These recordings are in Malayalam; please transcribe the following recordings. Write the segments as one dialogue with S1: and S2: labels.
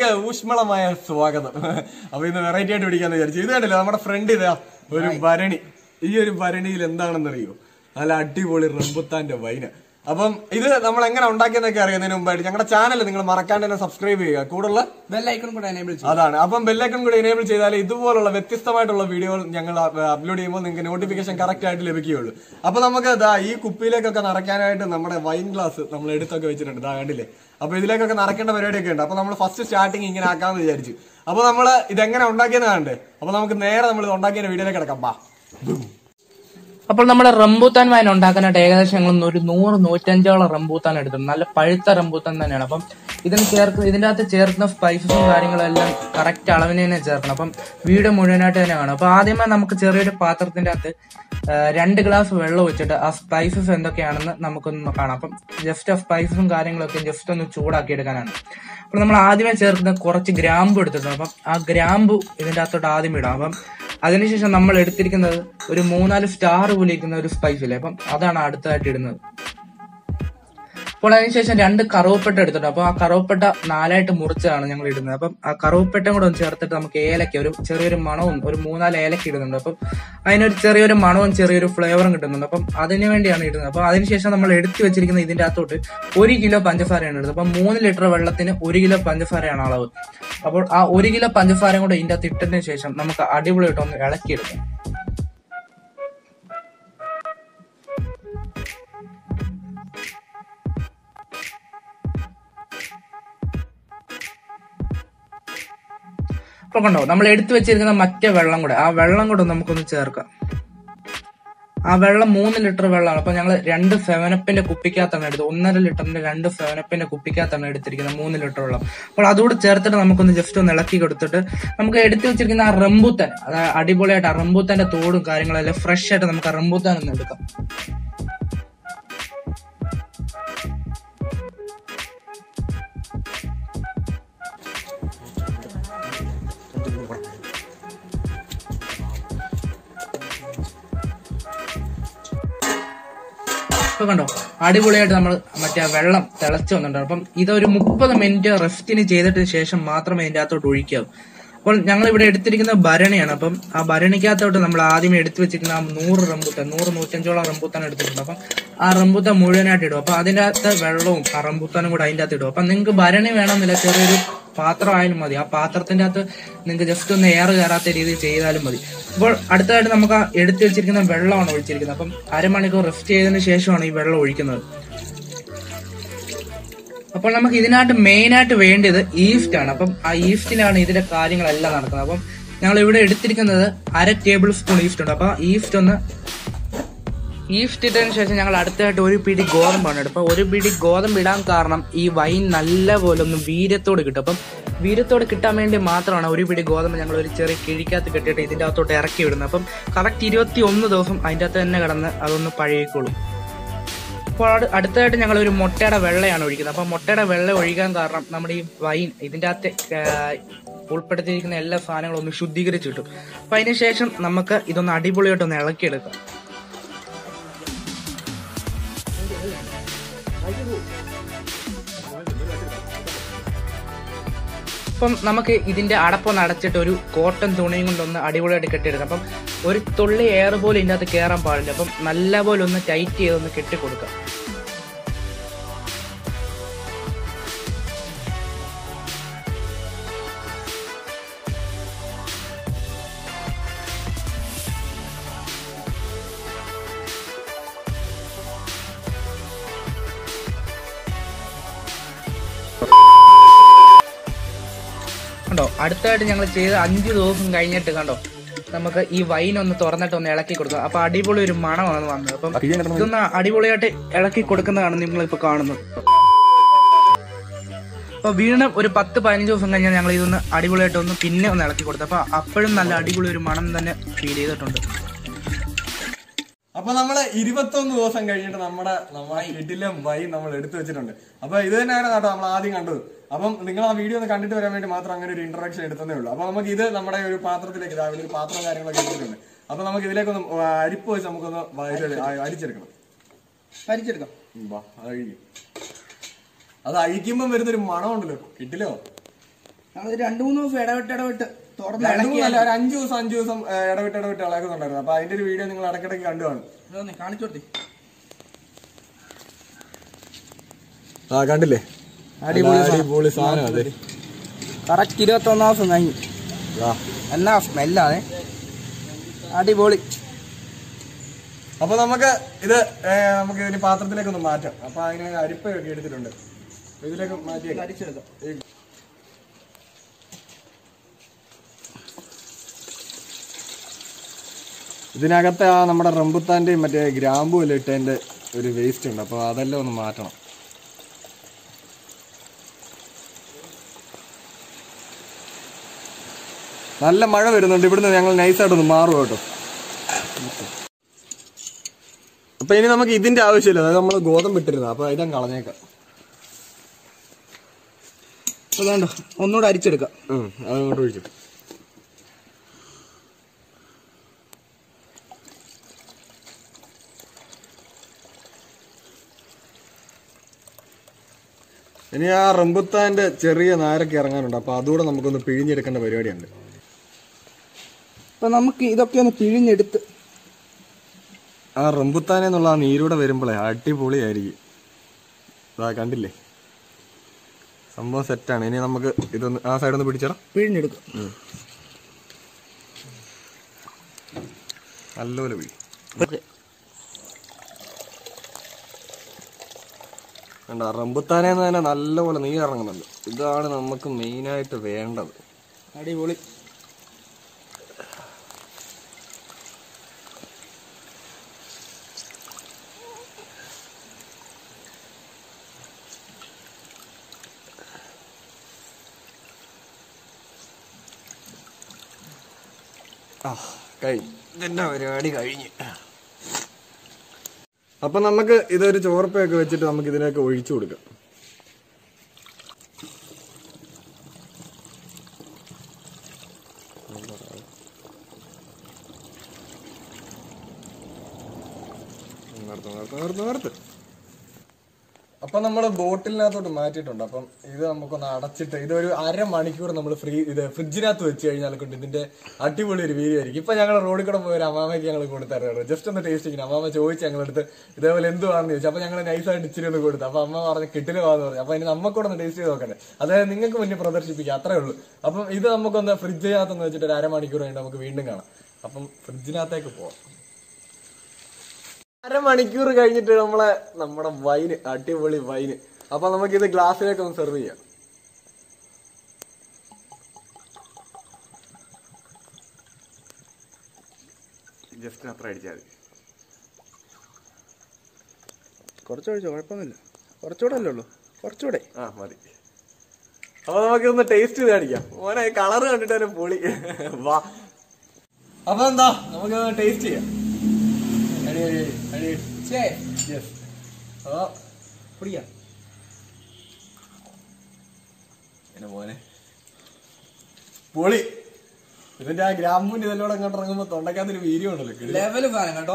S1: ഊഷ്മളമായ സ്വാഗതം. അപ്പൊ ഇന്ന് വെറൈറ്റി ആയിട്ട് പിടിക്കാന്ന് വിചാരിച്ചു. ഇത് കണ്ടില്ല നമ്മുടെ ഫ്രണ്ട് ഇതാ ഒരു ഭരണി. ഈ ഒരു ഭരണിയിൽ എന്താണെന്നറിയോ? നല്ല അടിപൊളി റംബുത്താന്റെ വൈന്. അപ്പം ഇത് നമ്മൾ എങ്ങനെ ഉണ്ടാക്കിയെന്നൊക്കെ അറിയുന്നതിന് മുമ്പായിട്ട് ഞങ്ങളുടെ ചാനൽ നിങ്ങൾ മറക്കാണ്ട് തന്നെ സബ്സ്ക്രൈബ് ചെയ്യുക. കൂടുതൽ
S2: ബെല്ലൈക്കൺ കൂടെ എനേബിൾ ചെയ്യുക.
S1: അതാണ്. അപ്പം ബെല്ലൈക്കൺ കൂടെ എനേബിൾ ചെയ്താൽ ഇതുപോലുള്ള വ്യത്യസ്തമായിട്ടുള്ള വീഡിയോകൾ ഞങ്ങൾ അപ്ലോഡ് ചെയ്യുമ്പോൾ നിങ്ങൾക്ക് നോട്ടിഫിക്കേഷൻ കറക്റ്റ് ആയിട്ട് ലഭിക്കുകയുള്ളൂ. അപ്പൊ നമുക്ക് ഈ കുപ്പിയിലേക്കൊക്കെ നിറയ്ക്കാനായിട്ട് നമ്മുടെ വൈൻ ഗ്ലാസ് നമ്മൾ എടുത്തൊക്കെ വെച്ചിട്ടുണ്ട്. കണ്ടില്ലേ? അപ്പൊ ഇതിലേക്കൊക്കെ നിറയ്ക്കേണ്ട പരിപാടിയൊക്കെ ഉണ്ട്. അപ്പൊ നമ്മൾ ഫസ്റ്റ് സ്റ്റാർട്ടിങ് ഇങ്ങനെ ആക്കാമെന്ന് വിചാരിച്ചു. അപ്പൊ നമ്മൾ ഇതെങ്ങനെ ഉണ്ടാക്കിയെന്ന് കാണണ്ടേ? അപ്പൊ നമുക്ക് നേരെ നമ്മൾ ഇത് ഉണ്ടാക്കിയ വീഡിയോയിലേക്ക് കിടക്കാം.
S2: അപ്പോൾ നമ്മുടെ റംബൂത്താൻ വൈൻ ഉണ്ടാക്കാനായിട്ട് ഏകദേശം ഞങ്ങൾ ഒരു 100-105 റംബൂത്താൻ എടുത്തിട്ടുണ്ട്. നല്ല പഴുത്ത റംബൂത്താൻ തന്നെയാണ്. അപ്പം ഇതിന്റെ അകത്ത് ചേർക്കുന്ന സ്പൈസസും കാര്യങ്ങളെല്ലാം കറക്റ്റ് അളവിന് തന്നെ ചേർക്കണം. അപ്പം വീഡിയോ മുഴുവനായിട്ട് തന്നെ കാണും. അപ്പൊ ആദ്യമേ നമുക്ക് ചെറിയൊരു പാത്രത്തിന്റെ അകത്ത് 2 ഗ്ലാസ് വെള്ളം ഒഴിച്ചിട്ട് ആ സ്പൈസസ് എന്തൊക്കെയാണെന്ന് നമുക്കൊന്ന് കാണാം. അപ്പം ജസ്റ്റ് ആ സ്പൈസസും കാര്യങ്ങളൊക്കെ ജസ്റ്റ് ഒന്ന് ചൂടാക്കി എടുക്കാനാണ്. അപ്പോൾ നമ്മൾ ആദ്യമേ ചേർക്കുന്ന കുറച്ച് ഗ്രാമ്പു എടുത്തിട്ടുണ്ട്. അപ്പം ആ ഗ്രാമ്പു ഇതിന്റെ അകത്തോട്ട് ആദ്യം ഇടാം. അപ്പം അതിനുശേഷം നമ്മൾ എടുത്തിരിക്കുന്നത് ഒരു 3-4 സ്റ്റാർ പോലെ ഇരിക്കുന്ന ഒരു സ്പൈസ് ഇല്ലേ, അപ്പം അതാണ് അടുത്തായിട്ട് ഇടുന്നത്. അപ്പോൾ അതിനുശേഷം 2 കറുവപ്പട്ട എടുത്തിട്ടുണ്ട്. അപ്പൊ ആ കറുവപ്പട്ട 4ആയിട്ട് മുറിച്ചാണ് ഞങ്ങൾ ഇടുന്നത്. അപ്പം ആ കറുവപ്പട്ടയും കൂടെ ഒന്ന് ചേർത്തിട്ട് നമുക്ക് ഏലക്ക ഒരു ചെറിയൊരു മണവും ഒരു 3-4 ഏലക്ക ഇടുന്നുണ്ട്. അപ്പം അതിനൊരു ചെറിയൊരു മണവും ചെറിയൊരു ഫ്ലേവറും കിട്ടുന്നുണ്ട്. അപ്പം അതിനു വേണ്ടിയാണ് ഇടുന്നത്. അപ്പൊ അതിനുശേഷം നമ്മൾ എടുത്തു വെച്ചിരിക്കുന്ന ഇതിന്റെ അകത്തോട്ട് 1 കിലോ പഞ്ചസാരയാണ് ഇടുന്നത്. അപ്പം 3 ലിറ്റർ വെള്ളത്തിന് 1 കിലോ പഞ്ചസാരയാണ് അളവ്. അപ്പോൾ ആ 1 കിലോ പഞ്ചസാരയും കൂടെ ഇതിന്റെ അകത്ത് ഇട്ടതിന് ശേഷം നമുക്ക് അടിപൊളിയായിട്ട് ഒന്ന് ഇളക്കിയെടുക്കാം. അപ്പൊ കണ്ടോ, നമ്മൾ എടുത്തു വെച്ചിരിക്കുന്ന മറ്റേ വെള്ളം കൂടെ, ആ വെള്ളം കൂടെ നമുക്കൊന്ന് ചേർക്കാം. ആ വെള്ളം 3 ലിറ്റർ വെള്ളമാണ്. അപ്പൊ ഞങ്ങൾ 2 സെവനപ്പിന്റെ കുപ്പിക്കകത്താണ് എടുത്തത്. 1.5 ലിറ്ററിന്റെ 2 സെവനപ്പിന്റെ കുപ്പിക്കകത്താണ് എടുത്തിരിക്കുന്നത് 3 ലിറ്റർ വെള്ളം. അപ്പോൾ അതുകൂടെ ചേർത്തിട്ട് നമുക്കൊന്ന് ജസ്റ്റ് ഒന്ന് ഇളക്കി കൊടുത്തിട്ട് നമുക്ക് എടുത്തു വെച്ചിരിക്കുന്ന ആ റംബൂത്താൻ, അതായത് അടിപൊളിയായിട്ട് ആ റംബൂത്താന്റെ തോടും കാര്യങ്ങളെല്ലാം ഫ്രഷ് ആയിട്ട് നമുക്ക് ആ റംബൂത്താൻ ഒന്ന് എടുക്കാം. ഇപ്പൊ കണ്ടോ, അടിപൊളിയായിട്ട് നമ്മൾ മറ്റേ വെള്ളം തിളച്ചു വന്നിട്ടുണ്ട്. അപ്പം ഇതൊരു 30 മിനിറ്റ് റെസ്റ്റിന് ചെയ്തിട്ട് ശേഷം മാത്രമേ ഇതിന്റെ അകത്തോട്ട് ഒഴിക്കാവൂ. അപ്പോൾ ഞങ്ങൾ ഇവിടെ എടുത്തിരിക്കുന്ന ഭരണിയാണ്. അപ്പം ആ ഭരണിക്കകത്തോട്ട് നമ്മൾ ആദ്യമേ എടുത്തു വെച്ചിരിക്കുന്ന ആ 100-105 റംബൂത്താൻ എടുത്തിട്ടുണ്ട്. അപ്പം ആ റംബൂത്താൻ മുഴുവനായിട്ട് ഇടും. അപ്പൊ അതിന്റെ അകത്ത് വെള്ളവും ആ റംബൂത്താനും കൂടെ അതിന്റെ അകത്ത് ഇടും. അപ്പൊ നിങ്ങൾക്ക് ഭരണി വേണമെന്നില്ല, ചെറിയൊരു പാത്രം ആയാലും മതി. ആ പാത്രത്തിന്റെ അകത്ത് നിങ്ങൾക്ക് ജസ്റ്റ് ഒന്ന് എയർ കയറാത്ത രീതിയിൽ ചെയ്താലും മതി. അപ്പോൾ അടുത്തതായിട്ട് നമുക്ക് ആ എടുത്തു വെച്ചിരിക്കുന്ന വെള്ളമാണ് ഒഴിച്ചിരിക്കുന്നത്. അപ്പം അരമണിക്കൂർ റെസ്റ്റ് ചെയ്തതിന് ശേഷമാണ് ഈ വെള്ളം ഒഴിക്കുന്നത്. അപ്പോൾ നമുക്ക് ഇതിനായിട്ട് മെയിൻ ആയിട്ട് വേണ്ടത് ഈസ്റ്റ് ആണ്. അപ്പം ആ ഈസ്റ്റിലാണ് ഇതിന്റെ കാര്യങ്ങളെല്ലാം നടക്കുന്നത്. അപ്പം ഞങ്ങൾ ഇവിടെ എടുത്തിരിക്കുന്നത് 1/2 ടേബിൾ സ്പൂൺ ഈസ്റ്റ് ഉണ്ട്. അപ്പൊ ഈസ്റ്റ് ഇട്ടതിന് ശേഷം ഞങ്ങൾ അടുത്തായിട്ട് 1 പിടി ഗോതമ്പാണ് എടുത്തത്. അപ്പൊ 1 പിടി ഗോതമ്പ് ഇടാൻ കാരണം ഈ വൈൻ നല്ലപോലെ ഒന്ന് വീര്യത്തോട് കിട്ടും. അപ്പം വീര്യത്തോട് കിട്ടാൻ വേണ്ടി മാത്രമാണ് 1 പിടി ഗോതമ്പ് ഞങ്ങൾ ഒരു ചെറിയ കിഴിക്കകത്ത് കെട്ടിയിട്ട് ഇതിന്റെ അകത്തോട്ട് ഇറക്കി വിടുന്നത്. അപ്പം കറക്റ്റ് 21 ദിവസം അതിന്റെ അകത്ത് തന്നെ കിടന്ന് അതൊന്ന് പഴകിക്കോളും. അപ്പോൾ അടുത്തതായിട്ട് ഞങ്ങൾ ഒരു മുട്ടയുടെ വെള്ളയാണ് ഒഴിക്കുന്നത്. അപ്പം മുട്ടയുടെ വെള്ളം ഒഴിക്കാൻ കാരണം നമ്മുടെ ഈ വൈൻ ഇതിന്റെ അകത്ത് ഉൾപ്പെടുത്തിയിരിക്കുന്ന എല്ലാ സാധനങ്ങളും ഒന്ന് ശുദ്ധീകരിച്ച് കിട്ടും. അപ്പൊ അതിനുശേഷം നമുക്ക് ഇതൊന്ന് അടിപൊളിയായിട്ടൊന്ന് ഇളക്കിയെടുക്കാം. അപ്പം നമുക്ക് ഇതിന്റെ അടപ്പൊന്ന് അടച്ചിട്ട് ഒരു കോട്ടൺ തുണിയും കൊണ്ടൊന്ന് അടിപൊളിയായിട്ട് കെട്ടിയെടുക്കാം. അപ്പം ഒരു തുള്ളി എയർ പോലും ഇതിന്റെ അകത്ത് കയറാൻ പാടില്ല. അപ്പം നല്ലപോലെ ഒന്ന് ടൈറ്റ് ചെയ്തൊന്ന് കെട്ടിക്കൊടുക്കാം. കണ്ടോ, അടുത്തായിട്ട് ഞങ്ങൾ ചെയ്ത് 5 ദിവസം കഴിഞ്ഞിട്ട് കണ്ടോ നമുക്ക് ഈ വൈൻ ഒന്ന് തുറന്നിട്ട് ഒന്ന് ഇളക്കി കൊടുക്കാം. അപ്പൊ അടിപൊളി ഒരു മണമാണ് വന്നത്. അപ്പം ഇതൊന്ന് അടിപൊളിയായിട്ട് ഇളക്കി കൊടുക്കുന്നതാണ് നിങ്ങളിപ്പോ കാണുന്നത്. അപ്പൊ വീണ്ടും ഒരു 10-15 ദിവസം കഴിഞ്ഞാൽ ഞങ്ങൾ ഇതൊന്ന് അടിപൊളിയായിട്ട് ഒന്ന് പിന്നെ ഒന്ന് ഇളക്കി കൊടുത്തു. അപ്പൊ അപ്പോഴും നല്ല അടിപൊളി ഒരു മണം തന്നെ ഫീൽ ചെയ്തിട്ടുണ്ട്.
S1: അപ്പൊ നമ്മള് 21 ദിവസം കഴിഞ്ഞിട്ട് നമ്മുടെ വീട്ടിലും വൈൻ നമ്മൾ എടുത്തു വെച്ചിട്ടുണ്ട്. അപ്പൊ ഇത് തന്നെയാണ് കേട്ടോ നമ്മൾ ആദ്യം കണ്ടത്. അപ്പം നിങ്ങൾ ആ വീഡിയോ ഒന്ന് കണ്ടിട്ട് വരാൻ വേണ്ടി മാത്രം അങ്ങനെ ഒരു ഇൻട്രൊഡക്ഷൻ എടുത്തതേ ഉള്ളൂ. അപ്പൊ നമുക്ക് ഇത് നമ്മുടെ ഒരു പാത്രത്തിലേക്ക് രാവിലെ ഒരു പാത്രം കാര്യങ്ങളൊക്കെ എടുത്തിട്ടുണ്ട്. അപ്പൊ നമുക്ക് ഇതിലേക്കൊന്ന് അരിപ്പ് വെച്ച് നമുക്കൊന്ന് അരിച്ചെടുക്കണം. അത് അഴിക്കുമ്പോ വരുന്നൊരു മണം ഉണ്ടല്ലോ, കിട്ടില്ലോ?
S3: നമ്മൾ 2-3 ദിവസം ഇടവിട്ട് തുറന്ന്
S1: ഒരു 5 ദിവസം ഇടവിട്ട് ഇളകുന്നുണ്ടായിരുന്നു. അപ്പൊ അതിന്റെ ഒരു വീഡിയോ നിങ്ങൾ ഇടയ്ക്കിടയ്ക്ക് കണ്ടു കാണും.
S3: കാണിച്ചു കൊടുത്തി.
S1: കണ്ടില്ലേ? അടിപൊളി സാധനം. അതെ,
S3: കറക്റ്റ് 21 ദിവസം കഴിഞ്ഞു. എന്നാ സ്മെല്ലാണ്, അടിപൊളി.
S1: അപ്പൊ നമുക്ക് ഇതിന് പാത്രത്തിലേക്ക് ഒന്ന് മാറ്റാം. അപ്പൊ അതിന് അരിപ്പൊക്കെ എടുത്തിട്ടുണ്ട്, ഇതിലേക്ക് മാറ്റി അരിച്ചെടുക്കാം. ഇതിനകത്ത് നമ്മുടെ റംബുത്താന്റെയും മറ്റേ ഗ്രാമ്പു എല്ലാം ഇട്ടതിന്റെ ഒരു വേസ്റ്റ് ഉണ്ട്. അപ്പൊ അതെല്ലാം ഒന്ന് മാറ്റണം. നല്ല മഴ വരുന്നുണ്ട്. ഇവിടുന്ന് ഞങ്ങൾ നൈസായിട്ടൊന്ന് മാറും കേട്ടോ. അപ്പൊ ഇനി നമുക്ക് ഇതിന്റെ ആവശ്യമില്ല. അതായത് നമ്മൾ ഗോതമ്പ് ഇട്ടിരുന്നത്. അപ്പൊ ഇതങ്ങ് കളഞ്ഞേക്കാം.
S3: അതുകൊണ്ടോ ഒന്നുകൂടെ അരിച്ചെടുക്കാം.
S1: അതങ്ങോട്ട് ഒഴിച്ചു. ഇനി ആ റംബുത്താന്റെ ചെറിയ നാരൊക്കെ ഇറങ്ങാനുണ്ട്. അപ്പൊ അതുകൂടെ നമുക്കൊന്ന് പിഴിഞ്ഞെടുക്കേണ്ട പരിപാടിയുണ്ട്.
S3: അപ്പൊ നമുക്ക് ഇതൊക്കെ ഒന്ന് പിഴിഞ്ഞെടുത്ത്
S1: ആ റംബുത്താനെന്നുള്ള ആ നീരൂടെ വരുമ്പോഴേ അടിപൊളിയായിരിക്കും. അതാ കണ്ടില്ലേ, സംഭവം സെറ്റാണ്. ഇനി നമുക്ക് ഇതൊന്ന് ആ സൈഡൊന്ന് പിടിച്ചേടാം,
S3: പിഴിഞ്ഞെടുക്കും.
S1: നല്ലപോലെ പിഴി. കണ്ട, റംബുത്താനെന്ന് തന്നെ നല്ലപോലെ നീരിറങ്ങുന്നുണ്ട്. ഇതാണ് നമുക്ക് മെയിനായിട്ട് വേണ്ടത്.
S3: അടിപൊളി.
S1: ഇതിന്റെ പരിപാടി കഴിഞ്ഞ്. അപ്പൊ നമുക്ക് ഇതൊരു ചോർപ്പയൊക്കെ വെച്ചിട്ട് നമുക്ക് ഇതിനൊക്കെ ഒഴിച്ചു കൊടുക്കാം. നിർത്ത്. അപ്പൊ നമ്മള് ബോട്ടിലിനകത്തോട്ട് മാറ്റിയിട്ടുണ്ട്. അപ്പം ഇത് നമുക്കൊന്ന് അടച്ചിട്ട് ഇതൊരു 1/2 മണിക്കൂർ നമ്മൾ ഫ്രിഡ്ജിനകത്ത് വെച്ച് കഴിഞ്ഞാൽ കൊണ്ട് ഇതിന്റെ അടിപൊളി ഒരു വീഡിയോ ആയിരിക്കും. ഇപ്പൊ ഞങ്ങൾ റോഡിൽ കൂടെ പോയ ഒരു അമ്മാമയ്ക്ക് ഞങ്ങൾ കൊടുത്തായിരുന്നു. ജസ്റ്റ് ഒന്ന് ടേസ്റ്റ് ചെയ്യുന്നത്. അമ്മാമ ചോദിച്ചു ഞങ്ങളെടുത്ത് ഇതേപോലെ എന്തുവാണെന്ന് ചോദിച്ചു. അപ്പൊ ഞങ്ങൾ നൈസായിട്ട് ഇച്ചിരി ഒന്ന് കൊടുത്തു. അപ്പൊ അമ്മ പറഞ്ഞ് കിട്ടിലുവാന്ന് പറഞ്ഞു. അപ്പൊ ഇനി നമുക്കൂടെ ഒന്ന് ടേസ്റ്റ് ചെയ്ത് നോക്കണ്ടേ, അതായത് നിങ്ങൾക്ക് മുന്നേ പ്രദർശിപ്പിക്കുക, അത്രേ ഉള്ളൂ. അപ്പം ഇത് നമുക്കൊന്ന് ഫ്രിഡ്ജിനകത്തൊന്ന് വെച്ചിട്ട് ഒരു 1/2 മണിക്കൂർ കഴിഞ്ഞിട്ട് നമുക്ക് വീണ്ടും കാണാം. അപ്പം ഫ്രിഡ്ജിനകത്തേക്ക് പോവാം. 1/2 മണിക്കൂർ കഴിഞ്ഞിട്ട് നമ്മുടെ വൈന്, അടിപൊളി വൈന്. അപ്പൊ നമുക്കിത് ഗ്ലാസ്സിലേക്ക് ഒന്ന് സെർവ് ചെയ്യാം. ജസ്റ്റ് അത്ര അടിച്ചാൽ മതി.
S3: കുറച്ചൊഴിച്ചോ, കുഴപ്പമൊന്നുമില്ല. കുറച്ചുകൂടെ അല്ലേ ഉള്ളൂ, കുറച്ചുകൂടെ
S1: മതി. അപ്പൊ നമുക്കിതൊന്ന് ടേസ്റ്റ് ചെയ്ത് അടിക്കാം. മോനെ കളറ് കണ്ടിട്ട് തന്നെ പൊളി. വാ, അപ്പൊ എന്താ നമുക്ക് ടേസ്റ്റ് ചെയ്യാം. മോനെ പൊളി. ഇതിന്റെ ആ ഗ്രാമ്പൂന്റെ ഇതെല്ലാം അങ്ങോട്ട് ഇറങ്ങുമ്പോ തൊണ്ടക്കാത്തൊരു വീര്യം ഉണ്ടല്ലോ,
S3: ലെവല് സാധനം കേട്ടോ.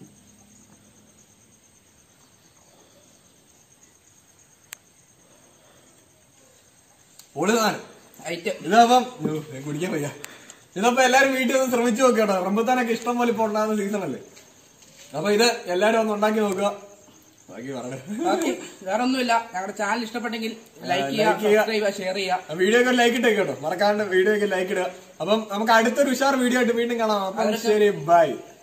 S1: പൊളി സാധനം. ഇതപ്പം കുടിക്കാൻ വയ്യ. ഇതപ്പോ എല്ലാരും വീട്ടിൽ ഒന്ന് ശ്രമിച്ചു നോക്കട്ടോ. റംബുത്താനൊക്കെ ഇഷ്ടം പോലെ ഇപ്പൊ ഉണ്ടാകുന്ന സീസണല്ലേ. അപ്പൊ ഇത് എല്ലാരും ഒന്ന് ഉണ്ടാക്കി നോക്കുക. ബാക്കി
S3: വേറെ ഒന്നുമില്ല. ഞങ്ങളുടെ ചാനൽ ഇഷ്ടപ്പെട്ടെങ്കിൽ ലൈക്ക് ചെയ്യുക, ഷെയർ ചെയ്യുക.
S1: വീഡിയോക്ക് ലൈക്ക് ഇട്ടേക്ക് കേട്ടോ, മറക്കാണ്ട് വീഡിയോക്ക് ലൈക്ക് ഇടുക. അപ്പം നമുക്ക് അടുത്തൊരു ഉഷാർ വീഡിയോ ആയിട്ട് വീണ്ടും കാണാം. അപ്പം ശരി, ബൈ.